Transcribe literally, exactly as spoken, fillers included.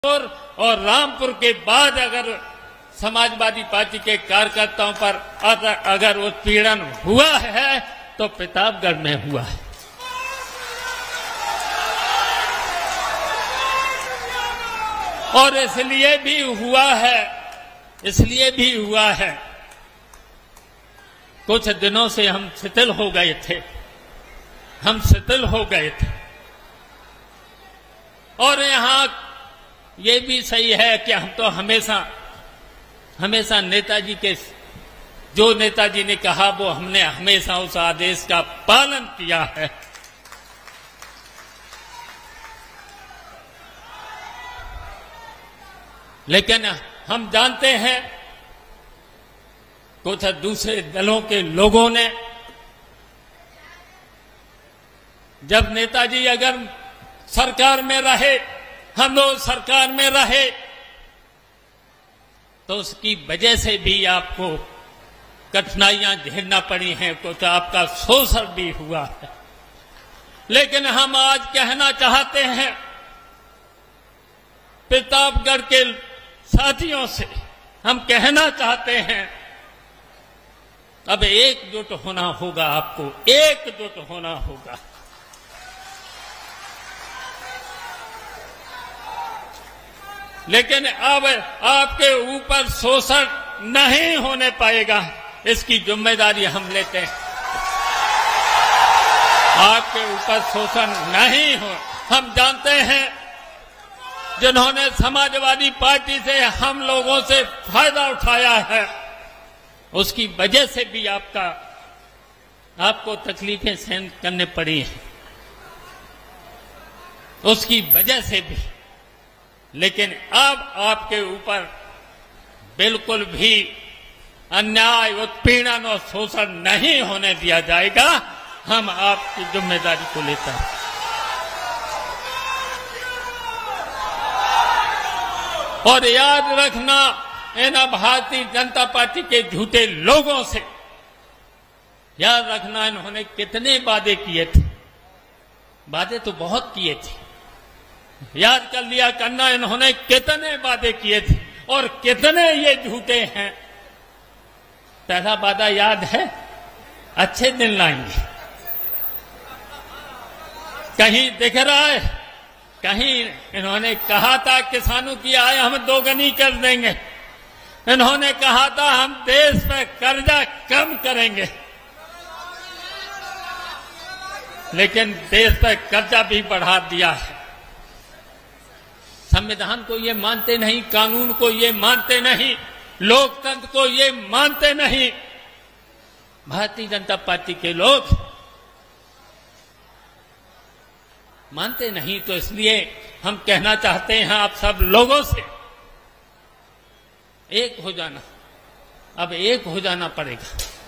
और रामपुर के बाद अगर समाजवादी पार्टी के कार्यकर्ताओं पर अगर उत्पीड़न हुआ है तो प्रतापगढ़ में हुआ है। और इसलिए भी हुआ है इसलिए भी हुआ है कुछ दिनों से हम शिथिल हो गए थे हम शिथिल हो गए थे और यहाँ ये भी सही है कि हम तो हमेशा हमेशा नेताजी के जो नेताजी ने कहा वो हमने हमेशा उस आदेश का पालन किया है। लेकिन हम जानते हैं कुछ दूसरे दलों के लोगों ने जब नेताजी अगर सरकार में रहे हम लोग सरकार में रहे तो उसकी वजह से भी आपको कठिनाइयां झेलना पड़ी हैं, कुछ आपका शोषण भी हुआ है। लेकिन हम आज कहना चाहते हैं प्रतापगढ़ के साथियों से हम कहना चाहते हैं अब एकजुट होना होगा, आपको एकजुट होना होगा। लेकिन अब आपके ऊपर शोषण नहीं होने पाएगा, इसकी जिम्मेदारी हम लेते हैं। आपके ऊपर शोषण नहीं हो। हम जानते हैं जिन्होंने समाजवादी पार्टी से हम लोगों से फायदा उठाया है उसकी वजह से भी आपका आपको तकलीफें सहन करने पड़ी हैं, उसकी वजह से भी। लेकिन अब आपके ऊपर बिल्कुल भी अन्याय, उत्पीड़न और शोषण नहीं होने दिया जाएगा। हम आपकी जिम्मेदारी को लेते हैं। और याद रखना इन भारतीय जनता पार्टी के झूठे लोगों से याद रखना इन्होंने कितने वादे किए थे। वादे तो बहुत किए थे, याद कर लिया करना इन्होंने कितने वादे किए थे और कितने ये झूठे हैं। पहला वादा याद है, अच्छे दिन लाएंगे। कहीं दिख रहा है, कहीं इन्होंने कहा था किसानों की आय हम दोगुनी कर देंगे, इन्होंने कहा था हम देश में कर्जा कम करेंगे। लेकिन देश पर कर्जा भी बढ़ा दिया है। संविधान को ये मानते नहीं, कानून को ये मानते नहीं, लोकतंत्र को ये मानते नहीं भारतीय जनता पार्टी के लोग मानते नहीं। तो इसलिए हम कहना चाहते हैं आप सब लोगों से एक हो जाना, अब एक हो जाना पड़ेगा।